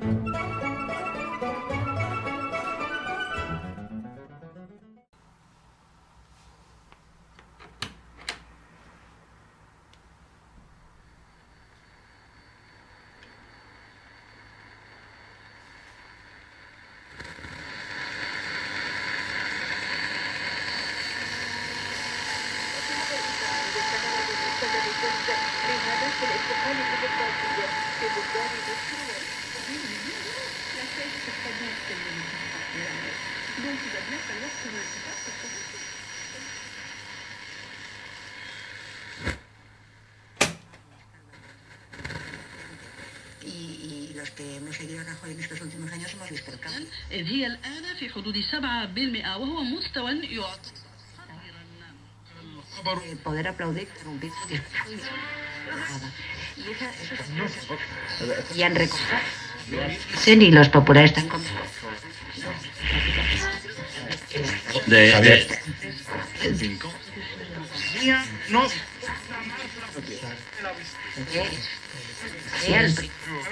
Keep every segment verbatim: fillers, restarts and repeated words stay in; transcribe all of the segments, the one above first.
Y los que hemos seguido a Rajoy en estos últimos años hemos visto el cambio. إذ هي الآن في حدود سبعة بالمئة وهو مستوى يعطي El poder aplaudir, interrumpir. Y esa, eso, y han recortado. Y los populares están con... De, de, No. El,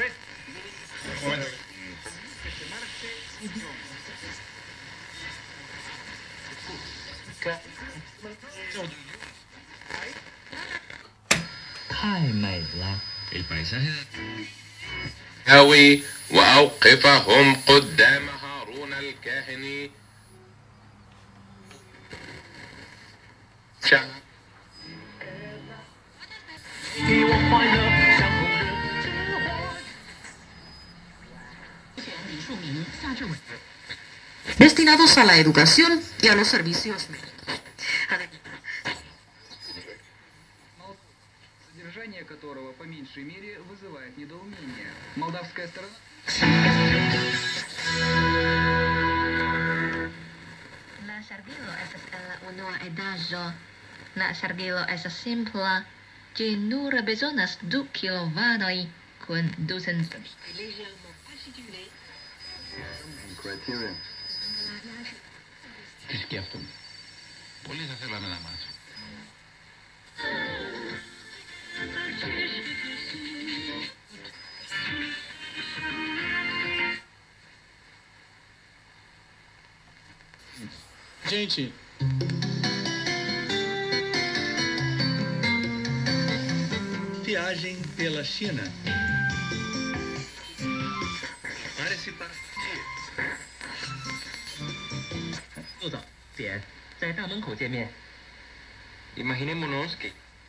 el paisaje هوي وأوقفهم قدام هارون الكاهن شعب 给我快乐像红日之火。 destinados a la educación y a los servicios médicos. Содержание которого по меньшей мере вызывает недоумение. Молдавская сторона... La sargilo estas el la unua edaĵo. La sargilo estas simpla. Ĝi nur bezonas du kilovanoj kun ducent. Τι σκέφτομαι. Πολύ θα θέλαμε να μάθω. Gente, viagem pela China. Parece para 陆总，姐，在大门口见面。 Imaginémonos que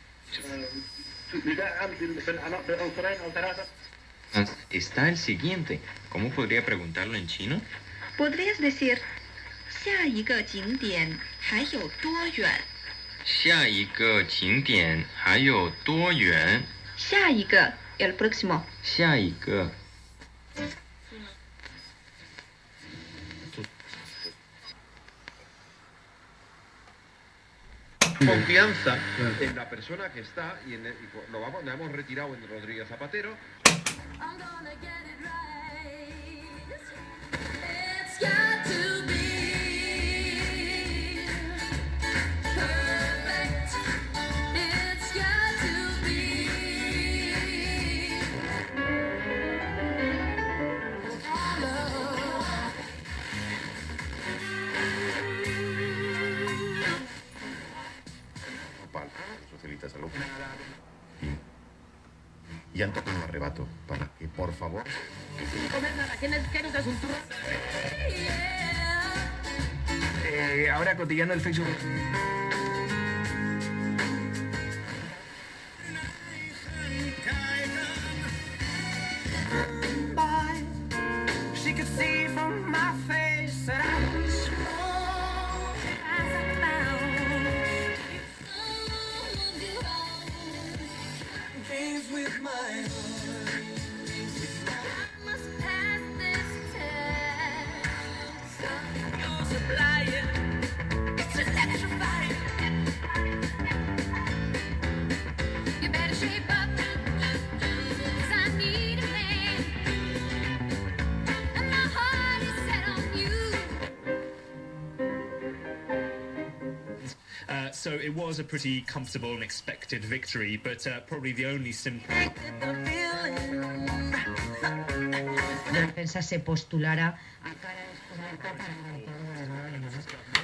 está el siguiente. ¿Cómo podría preguntarlo en chino? Podrías decir 下一个景点还有多远？ 下一个景点还有多远？ 下一个 el próximo。 下一个。 Confianza en la persona que está y, en el, y lo vamos, nos hemos retirado en Rodríguez Zapatero. Socialistas al otro. Y, y han tocado un arrebato para que, por favor... Eh, ahora cotillando el Facebook. Uh, so it was a pretty comfortable and expected victory, but uh, probably the only simple... defensa se postulara a cara descubierta para